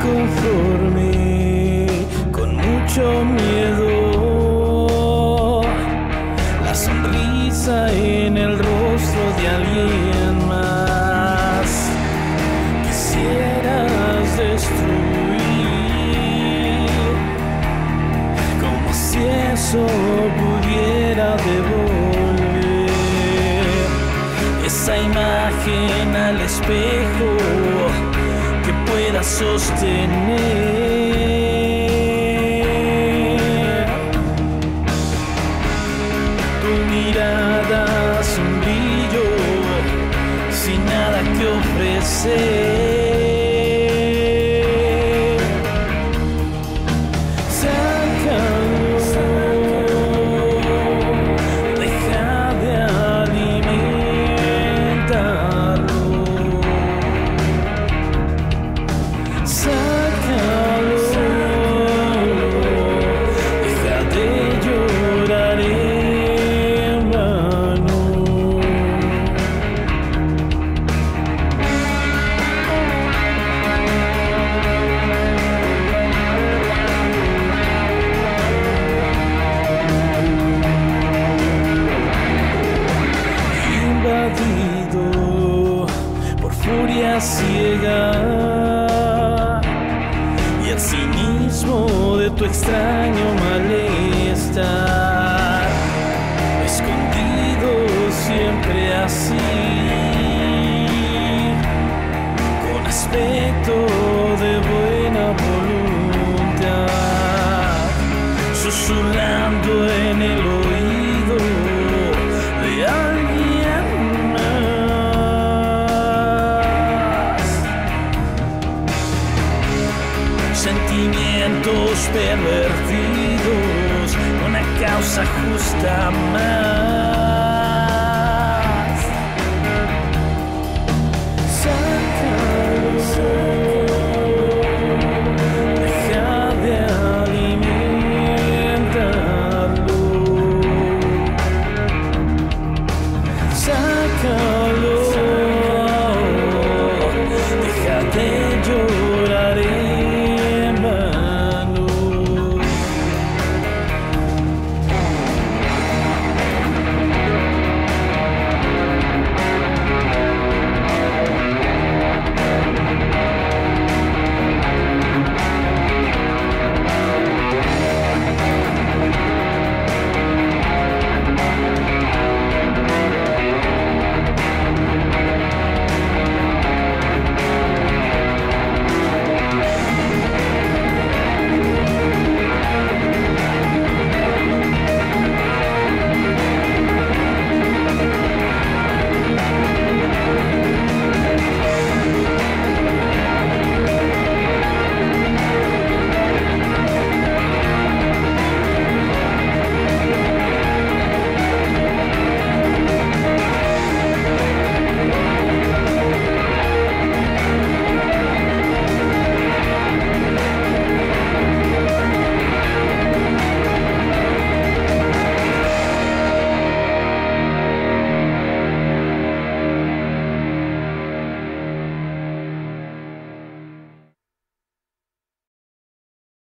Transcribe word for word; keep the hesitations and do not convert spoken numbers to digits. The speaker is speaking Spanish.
inconforme, con mucho miedo, la sonrisa en el rostro de alguien más. Quisieras destruir, como si eso pudiera devolver esa imagen al espejo que pueda sostener tu mirada sin brillo, sin nada que ofrecer. Por furia ciega y el cinismo de tu extraño malestar, escondido siempre así, con aspecto de buena voluntad, susurrando en el oído de alguien más. Sentimientos pervertidos, una causa justa más.